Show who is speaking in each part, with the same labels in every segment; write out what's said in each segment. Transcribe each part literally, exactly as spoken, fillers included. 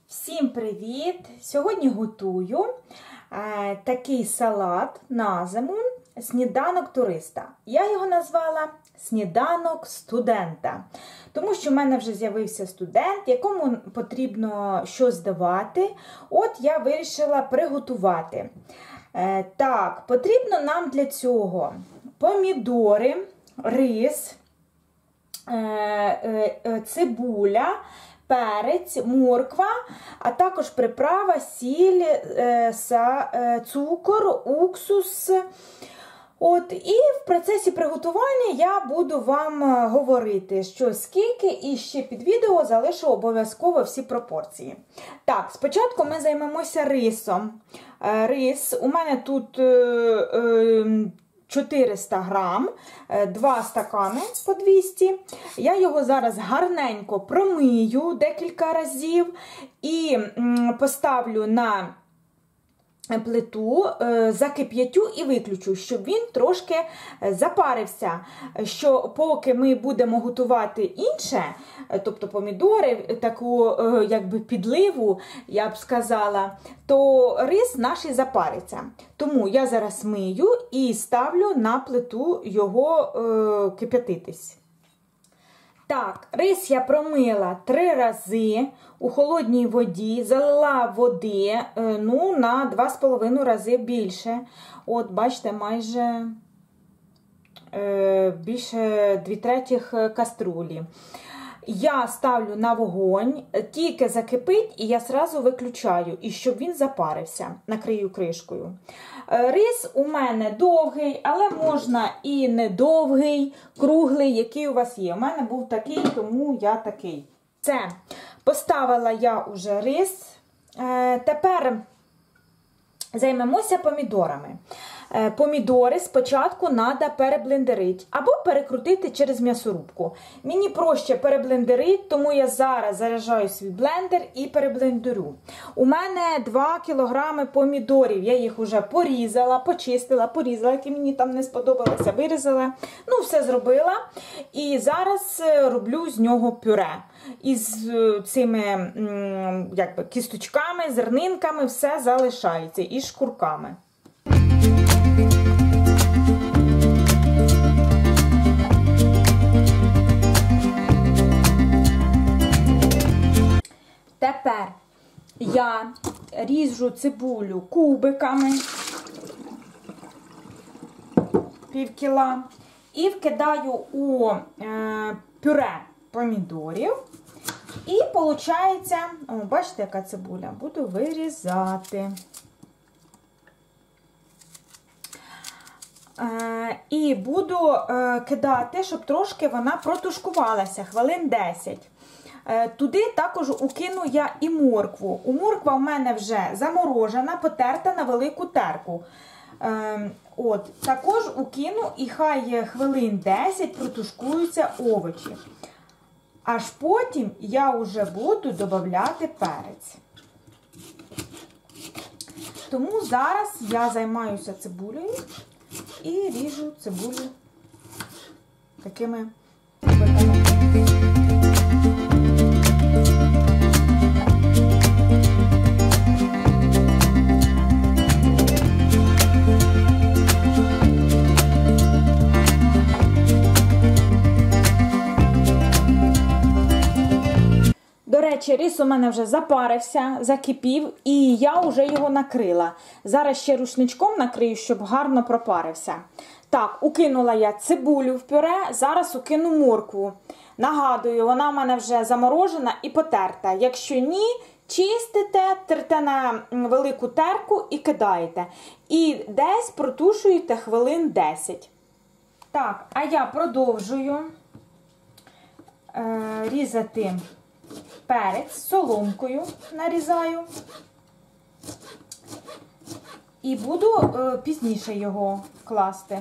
Speaker 1: Всім привіт! Сьогодні готую е, такий салат на зиму «Сніданок туриста». Я його назвала «Сніданок студента», тому що в мене вже з'явився студент, якому потрібно щось здавати. От я вирішила приготувати. Е, так, потрібно нам для цього помідори, рис, е, е, цибуля, перець, морква, а також приправа, сіль, цукор, уксус. От, і в процесі приготування я буду вам говорити, що скільки, і ще під відео залишу обов'язково всі пропорції. Так, спочатку ми займемося рисом. Рис, у мене тут чотириста грам, два стакани по двісті. Я його зараз гарненько промию декілька разів і поставлю на плиту, закип'ятю і виключу, щоб він трошки запарився, що поки ми будемо готувати інше, тобто помідори, таку якби підливу, я б сказала, то рис наш і запариться. Тому я зараз мию і ставлю на плиту його е, кип'ятитись. Так, рис я промила три рази у холодній воді, залила води, ну, на два з половиною рази більше. От, бачите, майже е, більше дві третіх каструлі. Я ставлю на вогонь, тільки закипить, і я одразу виключаю, і щоб він запарився, накрию кришкою. Рис у мене довгий, але можна і не довгий, круглий, який у вас є. У мене був такий, тому я такий. Це, поставила я уже рис. Тепер займемося помідорами. Помідори спочатку треба переблендерити або перекрутити через м'ясорубку. Мені проще переблендерити, тому я зараз заряджаю свій блендер і переблендерю. У мене два кілограми помідорів, я їх вже порізала, почистила, порізала, які мені там не сподобалося, вирізала. Ну, все зробила. І зараз роблю з нього пюре. Із цими якби, кісточками, зернинками все залишається, і шкурками. Тепер я ріжу цибулю кубиками, пів кіла, і вкидаю у е, пюре помідорів. І виходить, о, бачите, яка цибуля, буду вирізати. Е, і буду е, кидати, щоб трошки вона протушкувалася, хвилин десять. Туди також укину я і моркву. У морква в мене вже заморожена, потерта на велику терку. От, також укину і хай хвилин десять протушкуються овочі. Аж потім я вже буду додавати перець. Тому зараз я займаюся цибулею і ріжу цибулю такими кубиками. До речі, рис у мене вже запарився, закипів, і я вже його накрила. Зараз ще рушничком накрию, щоб гарно пропарився. Так, укинула я цибулю в пюре, зараз укину моркву. Нагадую, вона в мене вже заморожена і потерта. Якщо ні, чистите, терте на велику терку і кидаєте. І десь протушуєте хвилин десять. Так, а я продовжую е, різати перець соломкою, нарізаю. І буду е, пізніше його класти.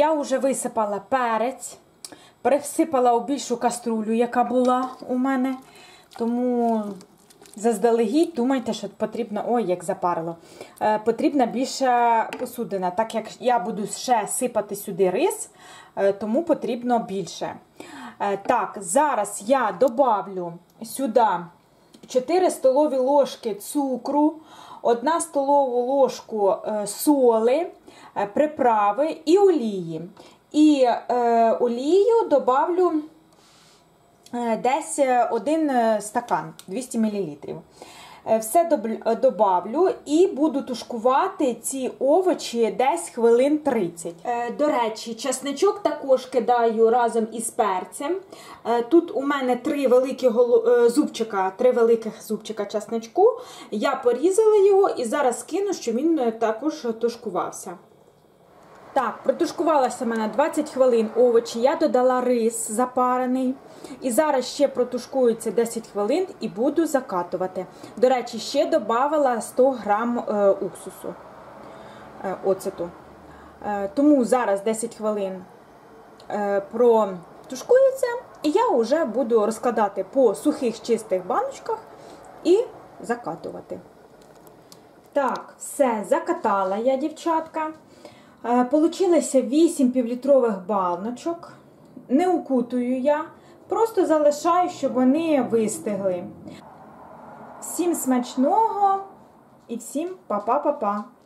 Speaker 1: я вже висипала перець, пересипала у більшу каструлю, яка була у мене. Тому заздалегідь думайте, що потрібно, ой, як запарило, е, потрібна більша посудина. Так як я буду ще сипати сюди рис, е, тому потрібно більше. Е, так, зараз я добавлю сюди чотири столові ложки цукру, одну столову ложку е, соли, е, приправи і олії. І е, олію добавлю е, десь один стакан, двісті мілілітрів. Все добавлю і буду тушкувати ці овочі десь хвилин тридцять. До речі, чесничок також кидаю разом із перцем. Тут у мене три великі зубчика, три великих зубчика чесничку. Я порізала його і зараз кину, щоб він також тушкувався. Так, протушкувалося в мене двадцять хвилин овочі, я додала рис запарений. І зараз ще протушкується десять хвилин і буду закатувати. До речі, ще додала сто грам е, уксусу, е, оцету. Е, тому зараз десять хвилин е, протушкується, і я вже буду розкладати по сухих чистих баночках і закатувати. Так, все, закатала я, дівчатка. Получилося вісім півлітрових баночок. Не укутую я, просто залишаю, щоб вони вистигли. Всім смачного і всім па-па-па-па!